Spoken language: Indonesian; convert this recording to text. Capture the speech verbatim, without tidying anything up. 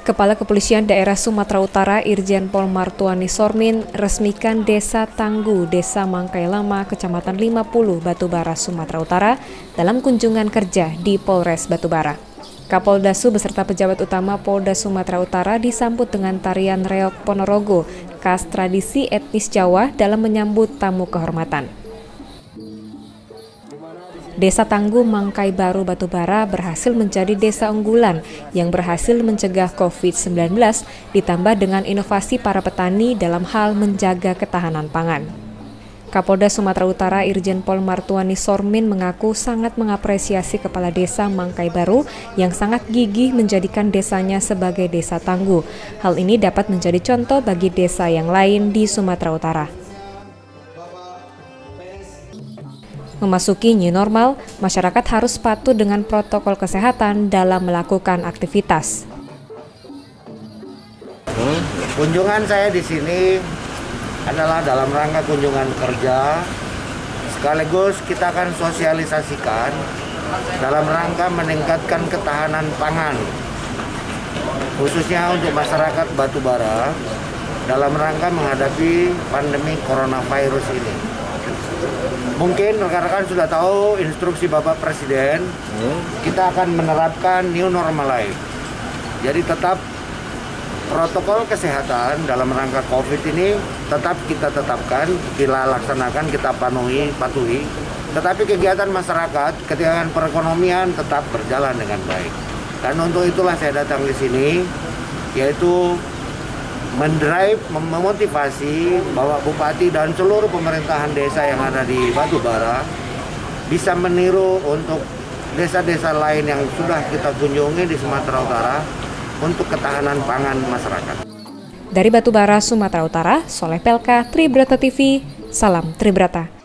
Kepala Kepolisian Daerah Sumatera Utara Irjen Pol Martuani Sormin resmikan Desa Tanggu, Desa Mangkai Lama, Kecamatan lima puluh, Batubara, Sumatera Utara dalam kunjungan kerja di Polres Batubara. Kapoldasu beserta pejabat utama Polda Sumatera Utara disambut dengan tarian reog Ponorogo, khas tradisi etnis Jawa dalam menyambut tamu kehormatan. Desa Tanggu Mangkai Baru Batubara berhasil menjadi desa unggulan yang berhasil mencegah covid sembilan belas ditambah dengan inovasi para petani dalam hal menjaga ketahanan pangan. Kapolda Sumatera Utara Irjen Pol Martuani Sormin mengaku sangat mengapresiasi Kepala Desa Mangkai Baru yang sangat gigih menjadikan desanya sebagai desa tangguh. Hal ini dapat menjadi contoh bagi desa yang lain di Sumatera Utara. Memasuki new normal, masyarakat harus patuh dengan protokol kesehatan dalam melakukan aktivitas. Hmm, kunjungan saya di sini adalah dalam rangka kunjungan kerja, sekaligus kita akan sosialisasikan dalam rangka meningkatkan ketahanan pangan, khususnya untuk masyarakat Batubara dalam rangka menghadapi pandemi coronavirus ini. Mungkin rekan-rekan sudah tahu instruksi Bapak Presiden, kita akan menerapkan new normal life. Jadi tetap protokol kesehatan dalam rangka COVID ini tetap kita tetapkan, kita laksanakan, kita penuhi, patuhi. Tetapi kegiatan masyarakat, kegiatan perekonomian tetap berjalan dengan baik. Dan untuk itulah saya datang di sini, yaitu mendrive, memotivasi bahwa Bupati dan seluruh pemerintahan desa yang ada di Batubara bisa meniru untuk desa-desa lain yang sudah kita kunjungi di Sumatera Utara untuk ketahanan pangan masyarakat. Dari Batubara, Sumatera Utara, Soleh Pelka, Tribrata T V, salam Tribrata.